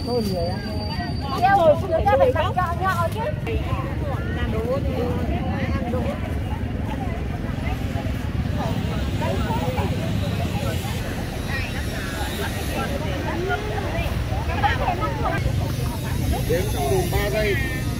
Thôi người ăn. Đeo rồi chúng ta phải đặt nhọ chứ. Ăn đồ thì ăn đồ. Đếm trong đùm 3 giây.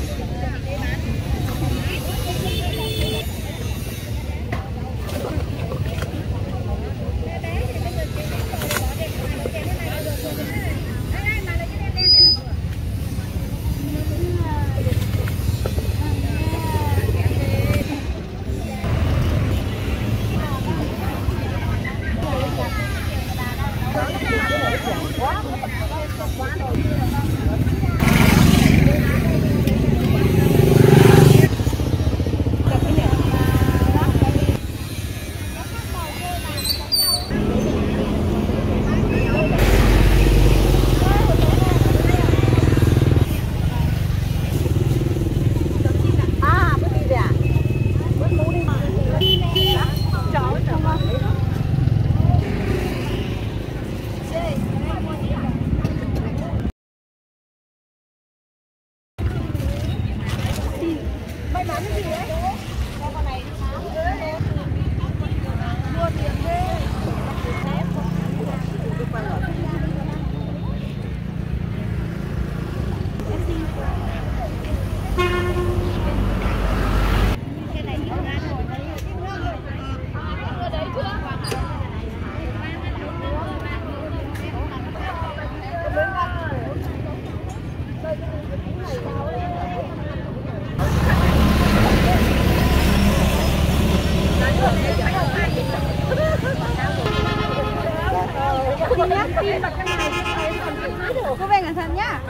Cô về cẩn thận nhá.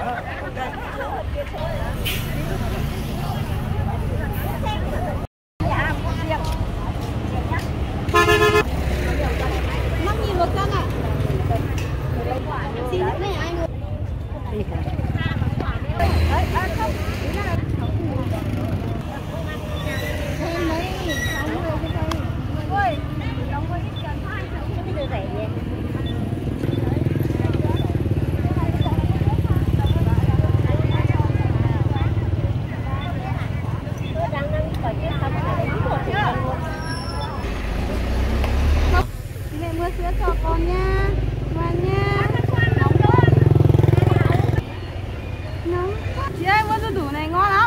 $5.000 một cân ạ. Xin này anh ơi. Thêm mấy 60 cái cây. Ôi, đóng có ít cần hai cho bây giờ rẻ vậy. Mẹ mua sữa cho con nha, ngoan nha. Nóng. Chị ơi mua sữa đủ này ngon lắm.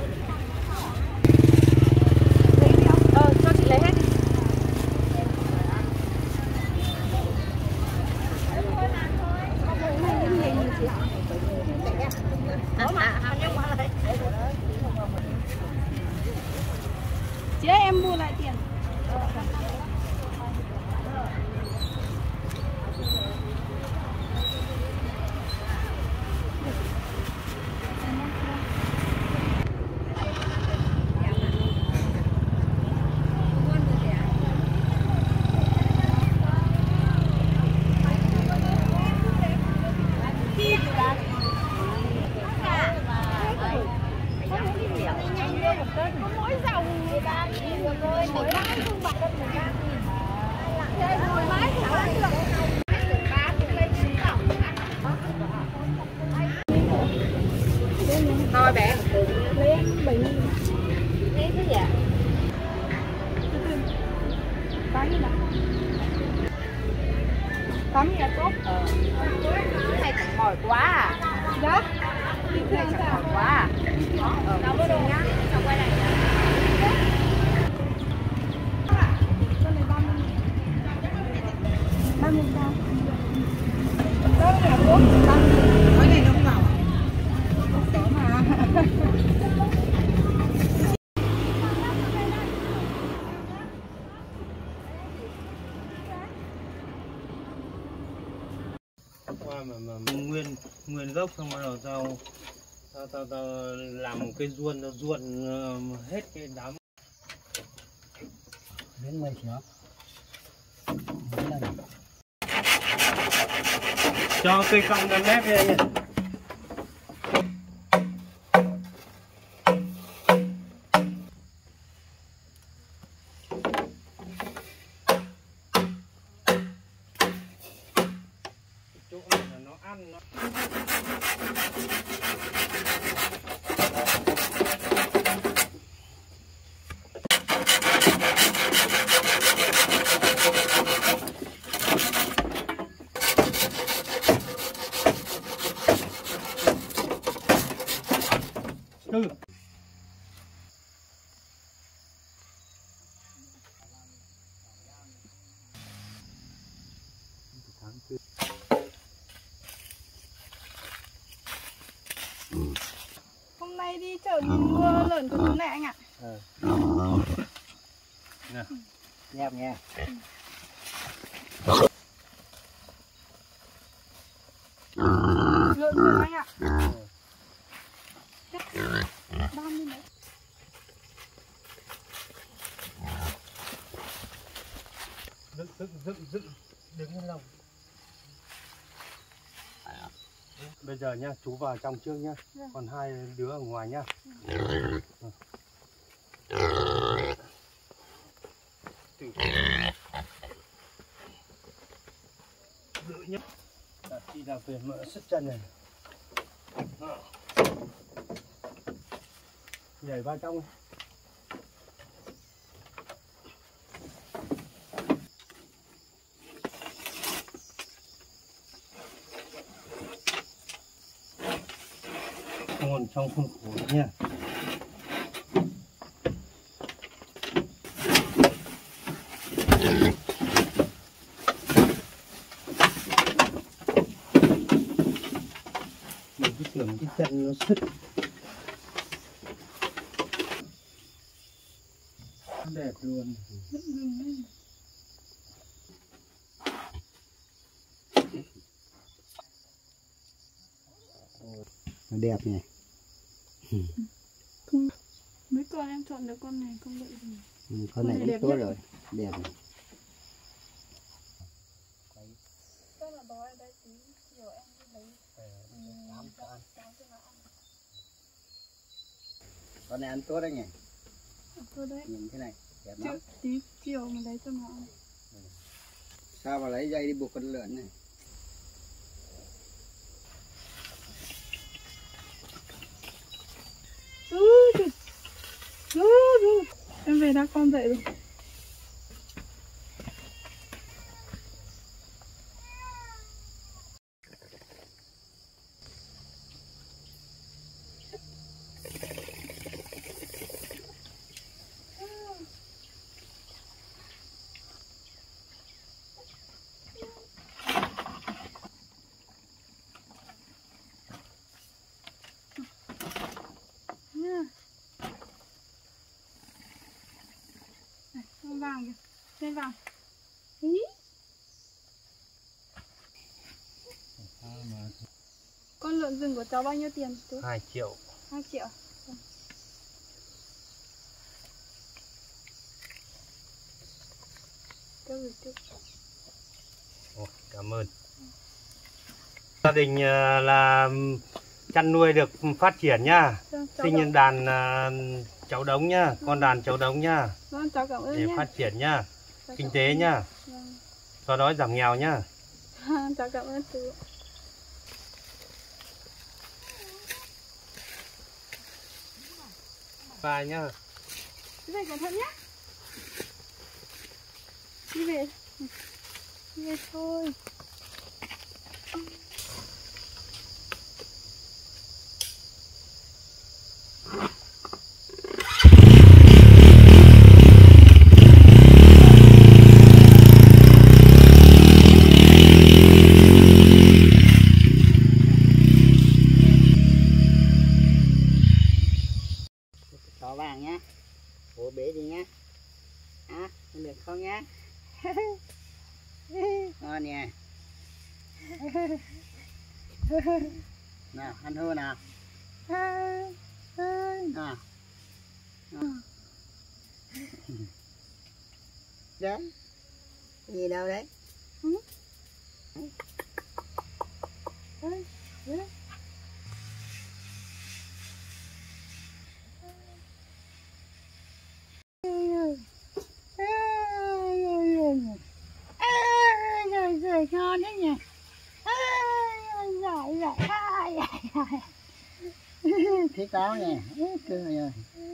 Cho chị lấy hết đi. Chị ơi em mua lại tiền. Mỗi dòng người ta nhiều rồi, mỗi bãi không bạc cân 13.000. Đây mỗi bãi cũng bán được. Thôi bé. Lấy em 7.000. Thế chứ dạ. Bán như nào? 8.000 là tốt. Này cũng mỏi quá à. Dạ. Này chẳng mỏi quá à. Cháu có đồ nhá. Cháu quay lại nhá. Con này 30.000. 30.000 sao? Đó là tốt. 30.000. Cái này nó không vào à? Có mà. Mà nguyên gốc xong bắt đầu tao làm một cái ruôn, nó ruộn hết cái đám. Đến 10 triệu. Cho cây cong gần mép đây nhỉ. Chỗ này là nó ăn nó Hôm nay đi chợ mua lợn của chú này anh ạ. Nè, nhẹp nha. Lợn của anh ạ. 30 mấy. Dựng đứng lên lòng. Bây giờ nhá, chú vào trong trước nhá. Còn hai đứa ở ngoài nhá. Giữ nhá. Đặt đi đạp về mỡ sức chân này. Nhảy vào trong. Còn trong khuôn khổ nha. Mình cứ tưởng cái chân nó sứt. Đẹp luôn. Nó đẹp nhỉ. Mấy con em chọn được con này không lợi gì. Con này cũng tốt rồi, đẹp này. Chắc là bó ở đây tí chiều em đi lấy. Con này ăn tốt đấy nhỉ. Thôi đấy. Nhìn thế này đẹp lắm. Tí chiều mà lấy cho nó ăn. Sao mà lấy dây đi buộc con lợn này. Em về đã con dậy rồi. Vàng kìa, lên vàng. Ý. Con lợn rừng của cháu bao nhiêu tiền? 2 triệu. 2 triệu. Cảm ơn. Gia đình là chăn nuôi được phát triển nhá. Sinh đàn cháu đống nhá, con đàn cháu đống nhá. Vâng, cháu cảm ơn để nhá. phát triển nhá, kinh tế nhá. Vâng. Do đó giảm nghèo nhá. Cháu cảm ơn chú. Bye nhá. Đi về cẩn thận nhá. Đi về. Đi về thôi. Chó vàng nhá. Bố bế đi nhá. Được không nhá. Ngon nhỉ. Nào, ăn hô nào. Nào. Đấy. Gì đâu đấy? Đấy. Ngon đấy nhỉ. thiết đó nha. Trời ơi.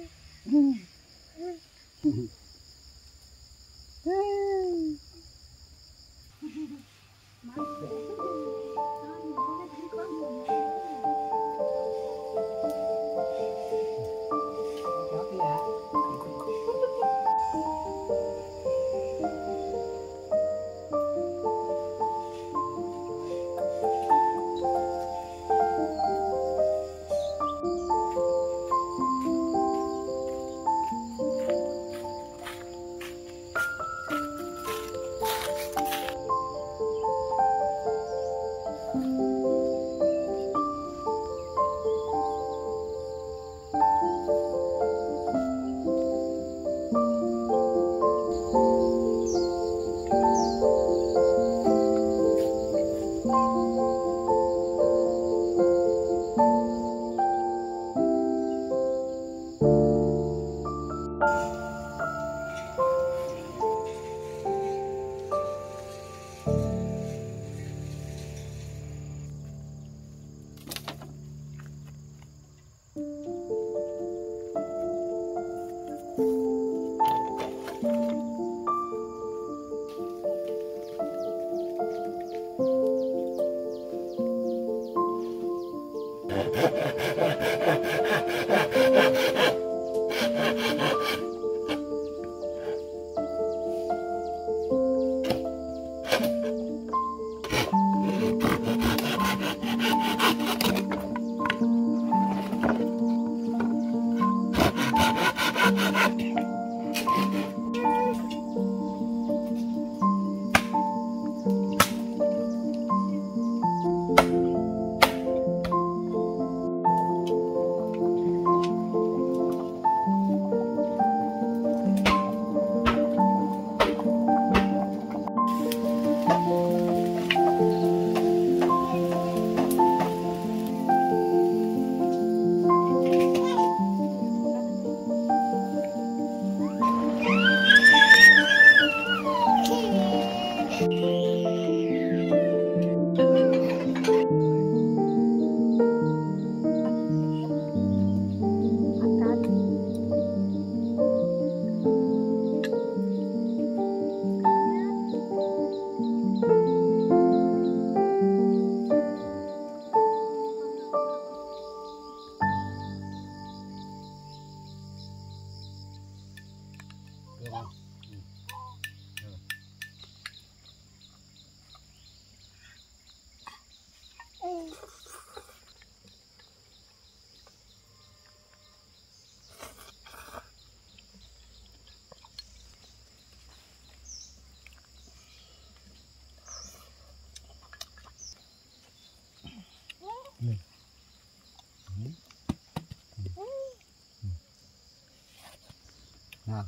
Nào,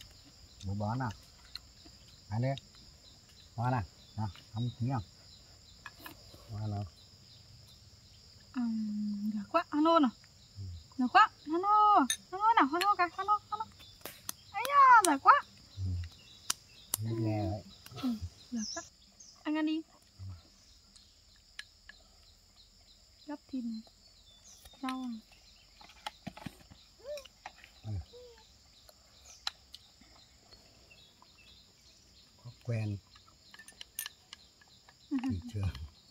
bố bón nào, ăn đi, hoa này, nào, ăn tí nào, hoa nào, được quá, ăn luôn à, được quá, ăn luôn nào, ăn luôn cả, ăn luôn, ấy da, được quá, biết nghe đấy, được quá, anh ăn đi, gắp thịt này, rau này. Quen thị trường.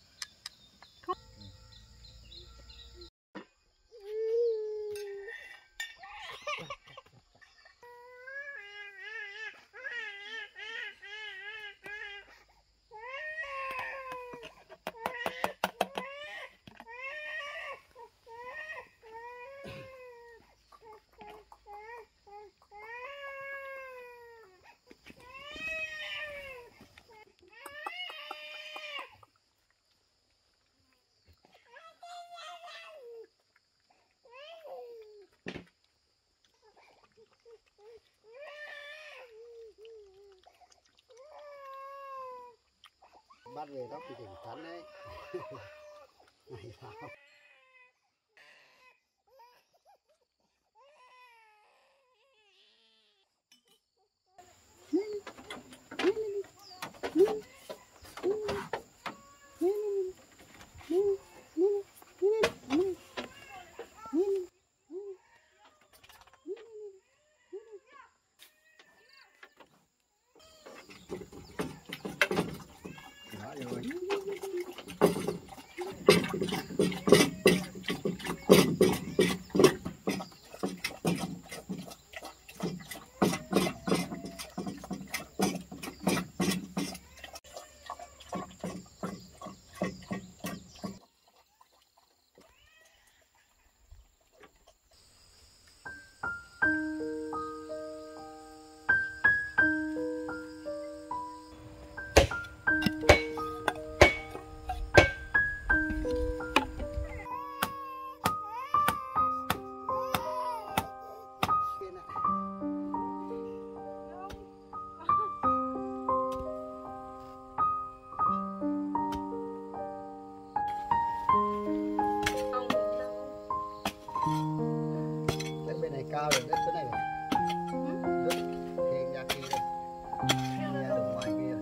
Bắt về đó thì tỉnh cắn đấy. Này sao? rồi. Bên này cao rồi, đất chỗ này rồi. Đất thì ra kia đây. Ra đường ngoài kia.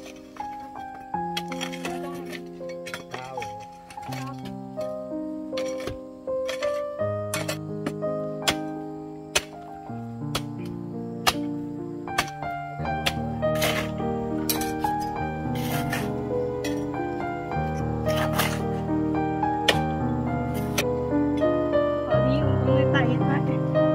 Cao rồi. Ở đi có người tay hiện tại.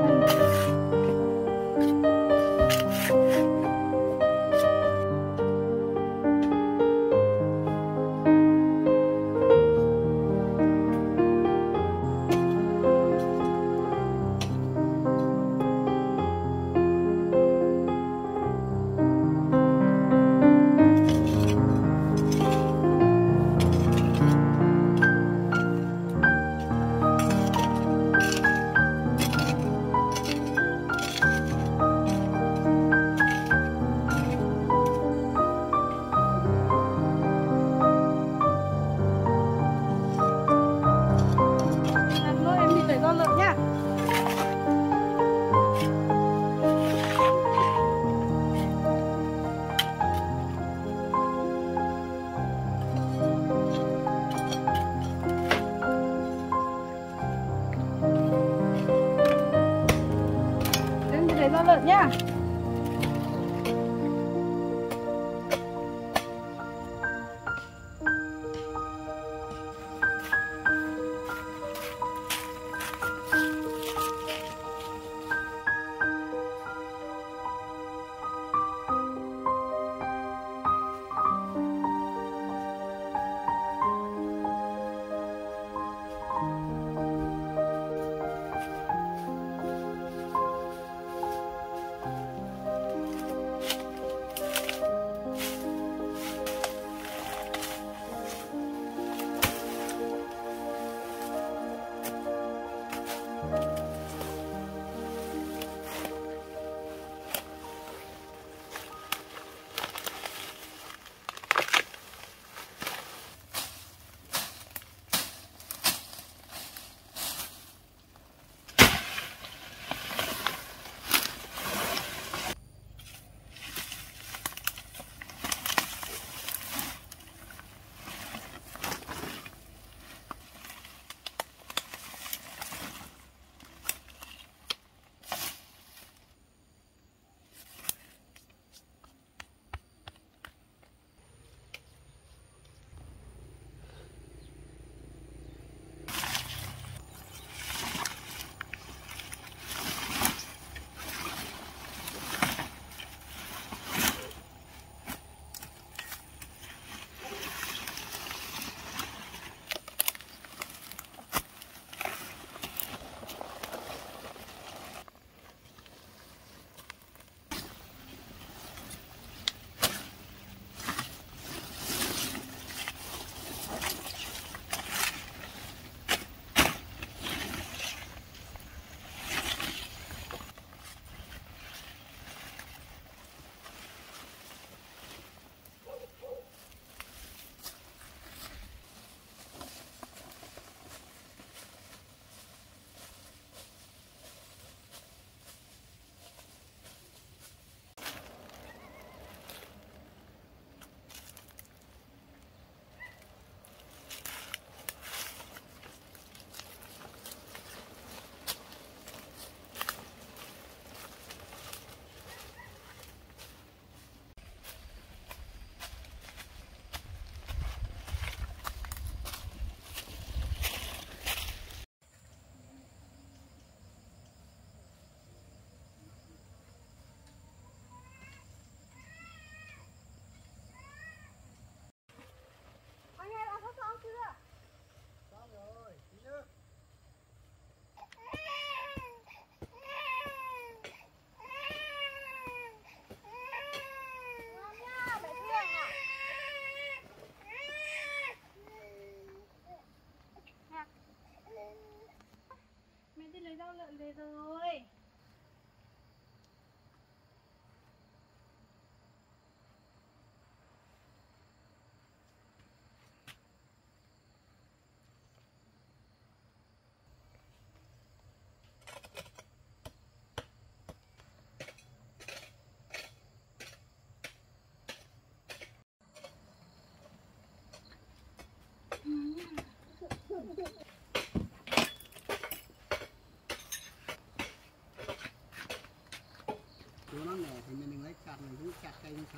Làm thôi em đi tẩy con lợn nhá. Em đi tẩy con lợn nhá.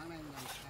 Sáng nay làm sao?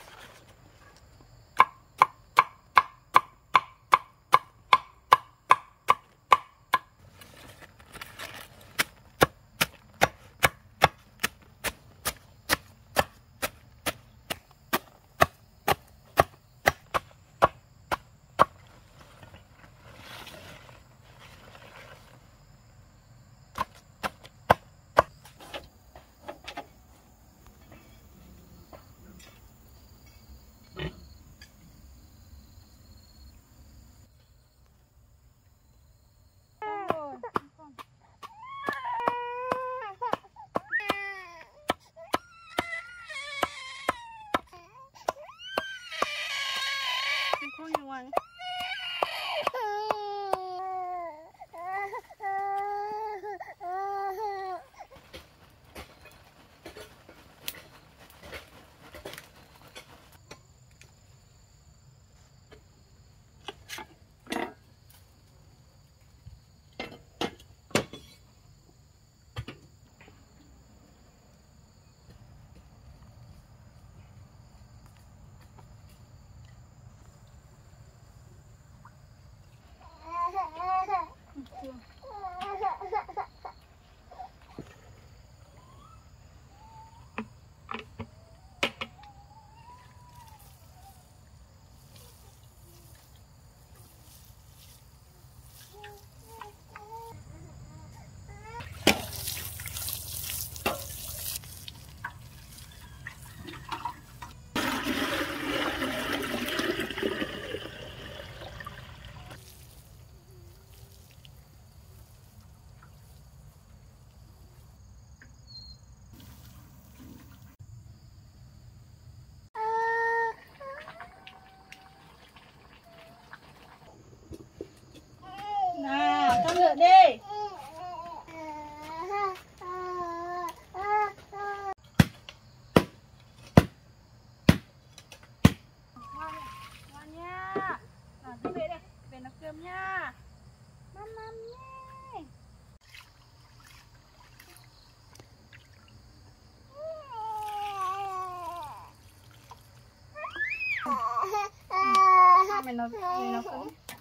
Không nhiều ngoài. Nào, con lượn đi. Ngoan nha. Nào, đi về đây. Về nấu cơm nha. Mama nhé. Mày nấu cơm.